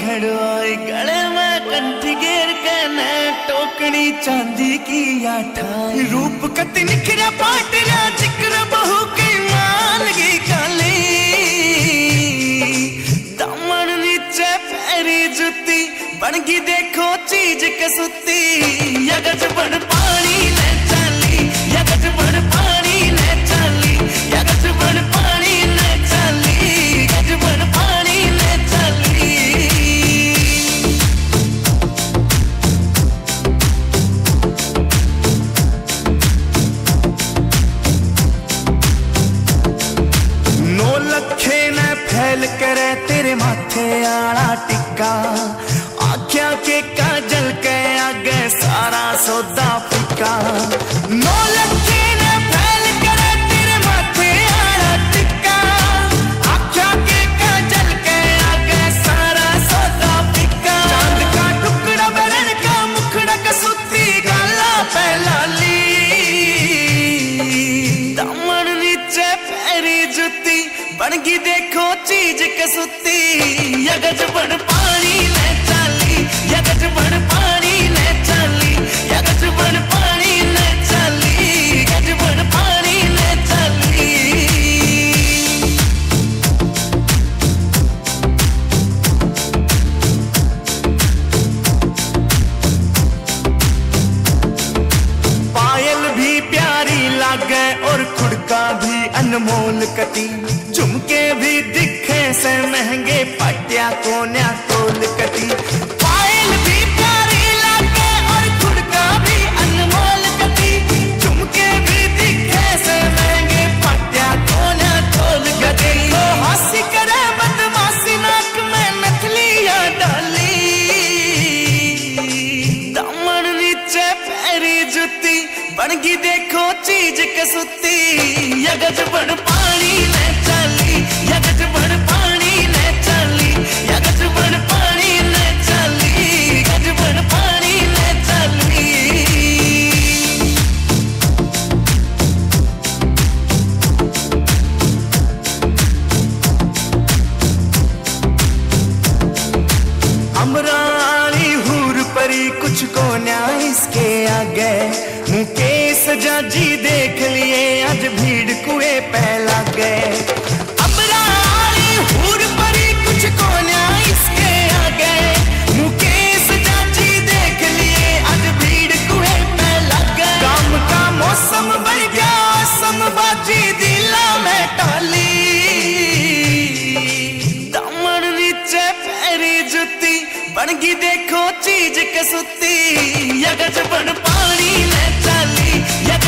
हड़वाई गले में कंठी घेर के न टोकनी चांदी की आठाई रूप कति निखरा पाटरा जिक्र बहू की मान की काली दामन नीचे पैरी जुती बनगी देखो चीज कसुती यगज बड़ पानी ने चाली यगज बड़ पानी ने चाली यगज बड़ पानी ने चाली यगज बड़ पानी ने चाली नौ लखे ने फैल करे तेरे माथे आला टिक्का आख्या के काजल के आगे सारा सौदा फिका नौ लखे ने फैल करे तेरे माथे आला टिक्का आख्या के काजल के आगे सारा सौदा फिका चांद का टुकड़ा बरन का मुखड़ा कसूती गाला पहलाली दामन नीचे पैरी जुती बनगी देखो चीज कसुती यगज बड़ पानी ने चाली यगज बड़ पानी ने चाली यगज बड़ पानी ने चाली यगज बड़ पानी ने चाली पायल भी प्यारी लागे और खुड़का भी अनमोल कटी झुमके भी दिखे से महंगे पटिया कोन्या तोल कटी पायल भी प्यारी लागे और खुड़का भी अनमोल कटी झुमके भी दिखे से महंगे पटिया कोन्या तोल कटी तो हंसी करे बदमाशी नाक में नथलिया डाली दामन नीचे पैरी जुती बनगी देखो चीज कसुती यगज बड़ पानी ने चाली यगज बड़ पानी ने चाली यगज बड़ पानी ने चाली यगज बड़ पानी ने चाली अमरानी हूर परी कुछ को न्याय इसके आगे मुकेश जाजी देख लिए आज भीड़ कुएं पहला गए अमरानी हूर परी कुछ को न्याय इसके आगे मुकेश जाजी देख लिए आज भीड़ कुएं पहला गए काम का मौसम बढ़ गया समबाजी दिला में टाली दामन नीचे पैरी जुती बनगी देखो चीज कसुती यगज बड़ पानी ने चाली